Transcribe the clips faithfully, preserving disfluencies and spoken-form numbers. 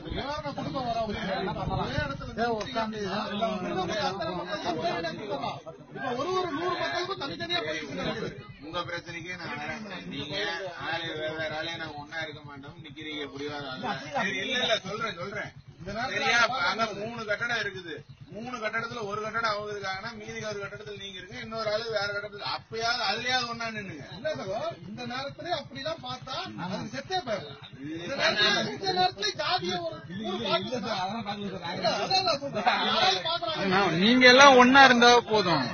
குடும்பம் வர ஒரே இடத்துல ஒரு ஒரு நூறு மக்களுக்கும் தனித்தனியா போயிட்டு உங்க பிரச்சனைக்கே நான் வரேன். நீங்க ஆளு வேற ஆளே நாங்க ஒன்னா இருக்க மாட்டோம். நிக்கிறீங்க புரியாத இல்ல இல்ல சொல்றேன் சொல்றேன் சரியா? அங்க மூணு கட்டடம் இருக்குது. மூணு கட்டடத்துல ஒரு கட்டடம் அவங்க இருக்காங்கன்னா மீதி ஒரு கட்டடத்துல நீங்க இருக்கு, இன்னொரு ஆளு வேற கட்டடத்துல. அப்பயாவது அதுலயாவது ஒன்னா நின்னுங்க. இந்த நேரத்துல அப்படிதான் பார்த்தா அது செத்தே போயிடும். இந்த நேரத்துல ஜாதிய ஒரு நீங்க எல்லாம் ஒன்னா இருந்தா போதும்.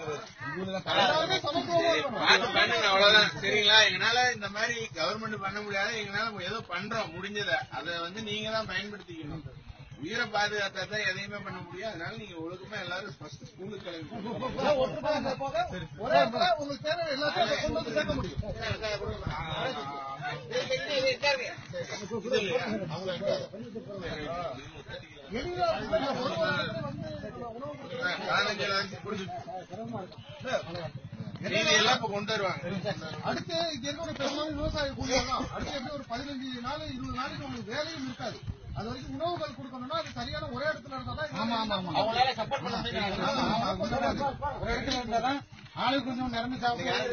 அவ்வளவுதான் சரிங்களா? எங்களால இந்த மாதிரி கவர்மெண்ட் பண்ண முடியாது. எங்களால ஏதோ பண்றோம் முடிஞ்சத அதை வந்து நீங்க தான் பயன்படுத்திக்கணும். உயிரை பாதுகாத்தா தான் எதையுமே பண்ண முடியும். அதனால நீங்க ஒழுக்கமா எல்லாரும் ஃபர்ஸ்ட் ஸ்கூலுக்கு கிளம்பி உங்களுக்கு தேவை எல்லாத்தையும் கொண்டு வந்து சேர்க்க முடியும். எல்லாம் இப்ப கொண்டு வருவாங்க. அடுத்து இங்க இருக்க ஒரு பெரும்பாலும் விவசாய கூலிகள் தான். அடுத்து எப்படி ஒரு பதினஞ்சு நாள் இருபது நாளைக்கு உங்களுக்கு வேலையும் இருக்காது. அது வரைக்கும் உணவுகள் கொடுக்கணும்னா அது சரியான ஒரே இடத்துல இருந்தாதான் ஒரே இடத்துல இருந்தாதான் ஆளு கொஞ்சம் நிரம்பி சாப்பிடுவாங்க.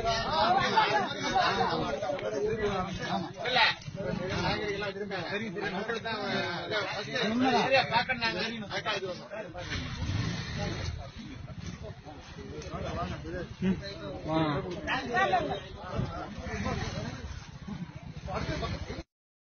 சரி